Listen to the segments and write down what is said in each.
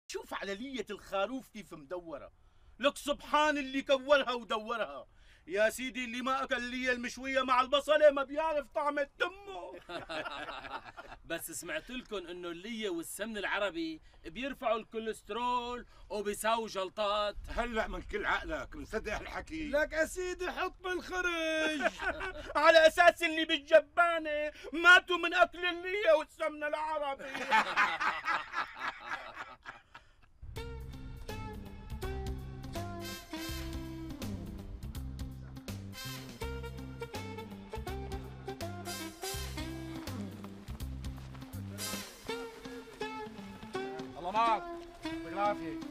شوف على لية الخروف كيف مدورة. لك سبحان اللي كورها ودورها. يا سيدي اللي ما اكل لية المشوية مع البصلة ما بيعرف طعم تمه. بس سمعت لكم انه اللية والسمن العربي بيرفعوا الكوليسترول وبيساووا جلطات. هلا من كل عقلك مصدق الحكي؟ لك يا سيدي حط بالخرج. على اساس اللي بالجبانة ماتوا من اكل اللية والسمن العربي. الله معك يعطيك العافية.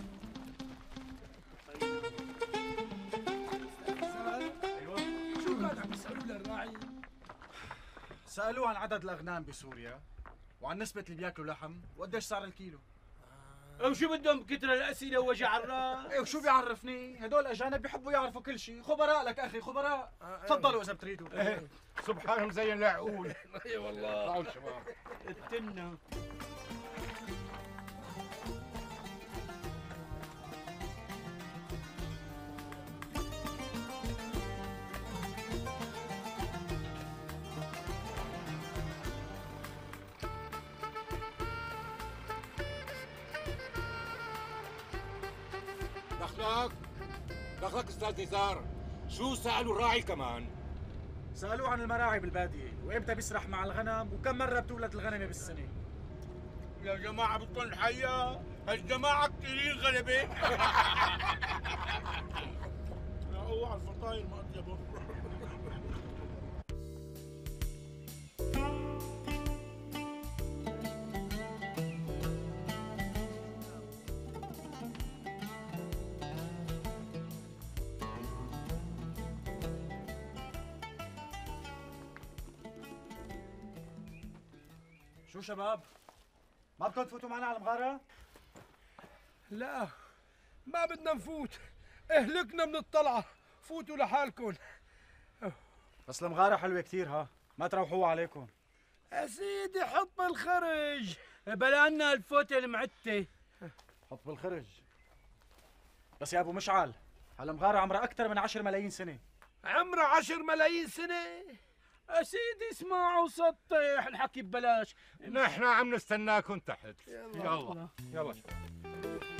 ايوه شو كان عم يسألوا للراعي؟ سألوه عن عدد الأغنام بسوريا وعن نسبة اللي بياكلوا لحم وقديش صار الكيلو. وشو بدهم كتر الاسئلة ووجع الراس؟ ايه وشو بيعرفني؟ هدول أجانب بيحبوا يعرفوا كل شيء، خبراء لك أخي خبراء. تفضلوا إذا بتريدوا. سبحانهم زي العقول. اي والله. طلعوا الشباب. التنة. دخلك استاذ نزار، شو سألوا الراعي كمان؟ سألوه عن المراعي بالبادية وإمتى بيسرح مع الغنم وكم مرة بتولد الغنمة بالسنة. يا جماعة بتكون حية، هالجماعة كتيرين غلبة. يا اوعى الفطاير ما اطيبه. شو شباب؟ ما بدكم تفوتوا معنا على المغارة؟ لا ما بدنا نفوت، اهلكنا من الطلعة، فوتوا لحالكم. بس المغارة حلوة كثير ها، ما تروحوا عليكم. يا سيدي حط بالخرج. بلانا الفوتة المعتة. حط بالخرج. بس يا ابو مشعل، هالمغارة عمرها أكثر من 10 ملايين سنة. عمره 10 ملايين سنة؟ يا سيدي اسمع وسطح الحكي ببلاش. نحن عم نستناكم تحت. يلا يلا شباب.